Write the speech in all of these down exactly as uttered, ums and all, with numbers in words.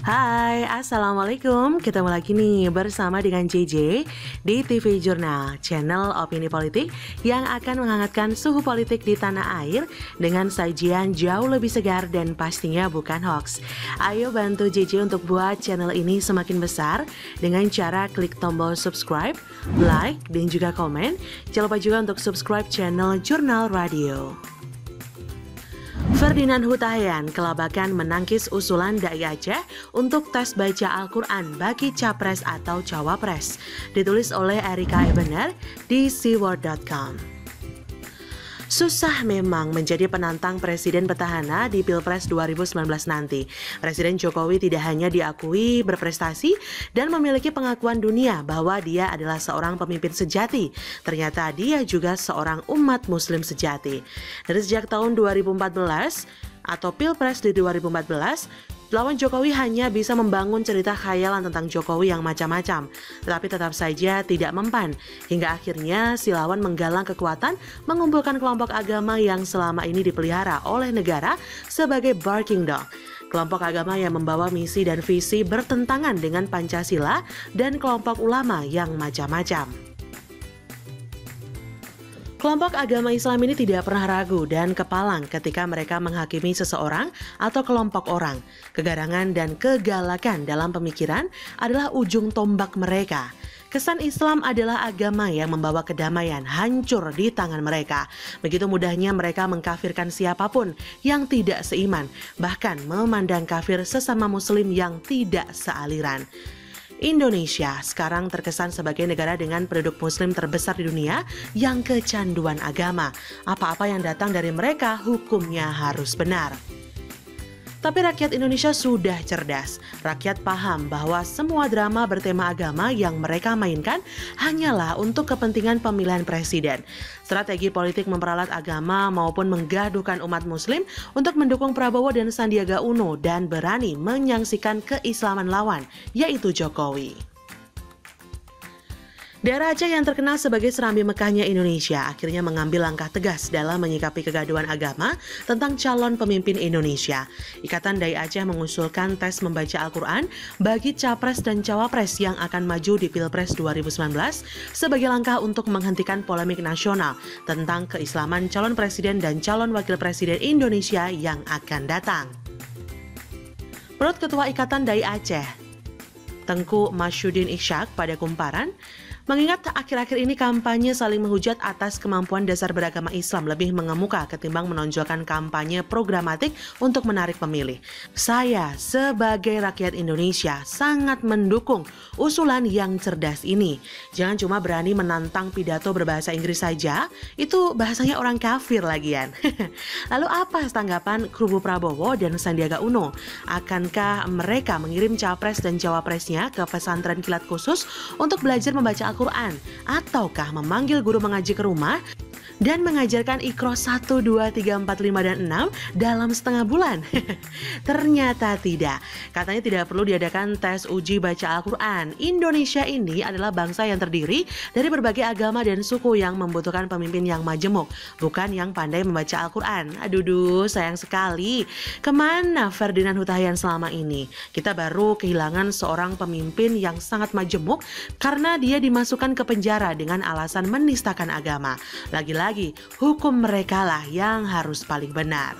Hai, Assalamualaikum. Ketemu lagi nih bersama dengan J J di T V Jurnal, channel opini politik yang akan menghangatkan suhu politik di tanah air dengan sajian jauh lebih segar dan pastinya bukan hoax. Ayo bantu J J untuk buat channel ini semakin besar dengan cara klik tombol subscribe, like, dan juga komen. Jangan lupa juga untuk subscribe channel Jurnal Radio. Ferdinand Hutahian kelabakan menangkis usulan Dai Aceh untuk tes baca Al-Quran bagi Capres atau Cawapres. Ditulis oleh Erika Ebener di seaworld dot com. Susah memang menjadi penantang presiden petahana di Pilpres dua ribu sembilan belas nanti. Presiden Jokowi tidak hanya diakui berprestasi dan memiliki pengakuan dunia bahwa dia adalah seorang pemimpin sejati. Ternyata dia juga seorang umat muslim sejati. Dari sejak tahun dua ribu empat belas atau Pilpres di dua ribu empat belas, lawan Jokowi hanya bisa membangun cerita khayalan tentang Jokowi yang macam-macam, tetapi tetap saja tidak mempan. Hingga akhirnya si lawan menggalang kekuatan, mengumpulkan kelompok agama yang selama ini dipelihara oleh negara sebagai barking dog. Kelompok agama yang membawa misi dan visi bertentangan dengan Pancasila dan kelompok ulama yang macam-macam. Kelompok agama Islam ini tidak pernah ragu dan kepalang ketika mereka menghakimi seseorang atau kelompok orang. Kegarangan dan kegalakan dalam pemikiran adalah ujung tombak mereka. Kesan Islam adalah agama yang membawa kedamaian hancur di tangan mereka. Begitu mudahnya mereka mengkafirkan siapapun yang tidak seiman, bahkan memandang kafir sesama muslim yang tidak sealiran. Indonesia sekarang terkesan sebagai negara dengan penduduk muslim terbesar di dunia yang kecanduan agama. Apa-apa yang datang dari mereka hukumnya harus benar. Tapi rakyat Indonesia sudah cerdas. Rakyat paham bahwa semua drama bertema agama yang mereka mainkan hanyalah untuk kepentingan pemilihan presiden. Strategi politik memperalat agama maupun menggaduhkan umat muslim untuk mendukung Prabowo dan Sandiaga Uno dan berani menyaksikan keislaman lawan, yaitu Jokowi. Daerah Aceh yang terkenal sebagai serambi Mekahnya Indonesia akhirnya mengambil langkah tegas dalam menyikapi kegaduhan agama tentang calon pemimpin Indonesia. Ikatan Dai Aceh mengusulkan tes membaca Al-Quran bagi Capres dan Cawapres yang akan maju di Pilpres dua ribu sembilan belas sebagai langkah untuk menghentikan polemik nasional tentang keislaman calon presiden dan calon wakil presiden Indonesia yang akan datang. Menurut Ketua Ikatan Dai Aceh, Tengku Masyudin Ishak pada Kumparan, mengingat akhir-akhir ini kampanye saling menghujat atas kemampuan dasar beragama Islam lebih mengemuka ketimbang menonjolkan kampanye programatik untuk menarik pemilih. Saya sebagai rakyat Indonesia sangat mendukung usulan yang cerdas ini. Jangan cuma berani menantang pidato berbahasa Inggris saja, itu bahasanya orang kafir lagian. Lalu apa tanggapan kubu Prabowo dan Sandiaga Uno? Akankah mereka mengirim capres dan cawapresnya ke pesantren kilat khusus untuk belajar membaca Al-Quran, ataukah memanggil guru mengaji ke rumah dan mengajarkan Iqra satu, dua, tiga, empat, lima, dan enam dalam setengah bulan? Ternyata tidak. Katanya tidak perlu diadakan tes uji baca Al-Quran. Indonesia ini adalah bangsa yang terdiri dari berbagai agama dan suku yang membutuhkan pemimpin yang majemuk, bukan yang pandai membaca Al-Quran. Aduh, duh, sayang sekali. Kemana Ferdinand Hutahian selama ini? Kita baru kehilangan seorang pemimpin yang sangat majemuk karena dia dimasukkan ke penjara dengan alasan menistakan agama. Lagi-lagi Lagi, hukum mereka lah yang harus paling benar.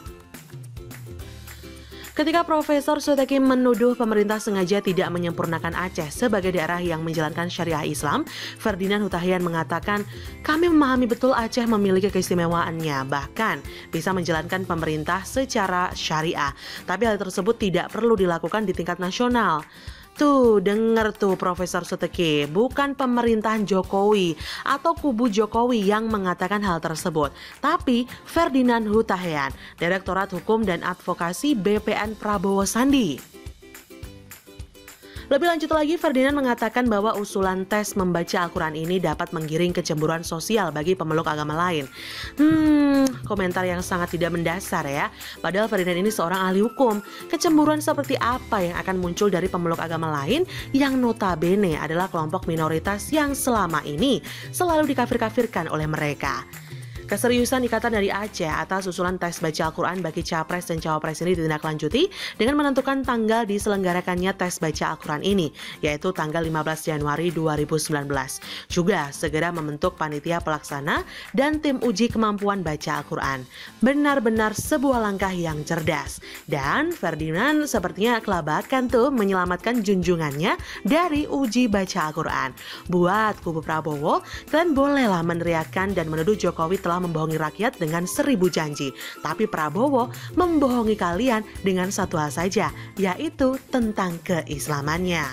Ketika Profesor Suteki menuduh pemerintah sengaja tidak menyempurnakan Aceh sebagai daerah yang menjalankan syariah Islam, Ferdinand Hutahian mengatakan, kami memahami betul Aceh memiliki keistimewaannya, bahkan bisa menjalankan pemerintah secara syariah. Tapi hal tersebut tidak perlu dilakukan di tingkat nasional. Tuh, denger tuh Profesor Suteki, bukan pemerintahan Jokowi atau kubu Jokowi yang mengatakan hal tersebut, tapi Ferdinand Hutahian, Direktorat Hukum dan Advokasi B P N Prabowo Sandi. Lebih lanjut lagi, Ferdinand mengatakan bahwa usulan tes membaca Al-Quran ini dapat menggiring kecemburuan sosial bagi pemeluk agama lain. Hmm, komentar yang sangat tidak mendasar ya. Padahal Ferdinand ini seorang ahli hukum. Kecemburuan seperti apa yang akan muncul dari pemeluk agama lain yang notabene adalah kelompok minoritas yang selama ini selalu dikafir-kafirkan oleh mereka? Keseriusan Ikatan dari Aceh atas usulan tes baca Al-Quran bagi Capres dan Cawapres ini ditindaklanjuti dengan menentukan tanggal diselenggarakannya tes baca Al-Quran ini, yaitu tanggal lima belas Januari dua ribu sembilan belas. Juga segera membentuk panitia pelaksana dan tim uji kemampuan baca Al-Quran. Benar-benar sebuah langkah yang cerdas. Dan Ferdinand sepertinya kelabakan tuh menyelamatkan junjungannya dari uji baca Al-Quran. Buat kubu Prabowo, kalian bolehlah meneriakkan dan menuduh Jokowi telah membohongi rakyat dengan seribu janji. Tapi Prabowo membohongi kalian dengan satu hal saja, yaitu tentang keislamannya.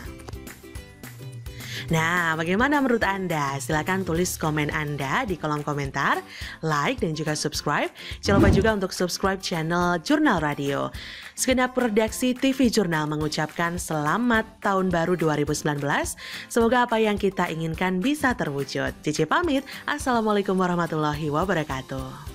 Nah, bagaimana menurut Anda? Silahkan tulis komen Anda di kolom komentar, like dan juga subscribe. Jangan lupa juga untuk subscribe channel Jurnal Radio. Segenap redaksi T V Jurnal mengucapkan selamat tahun baru dua ribu sembilan belas. Semoga apa yang kita inginkan bisa terwujud. Cici pamit, Assalamualaikum warahmatullahi wabarakatuh.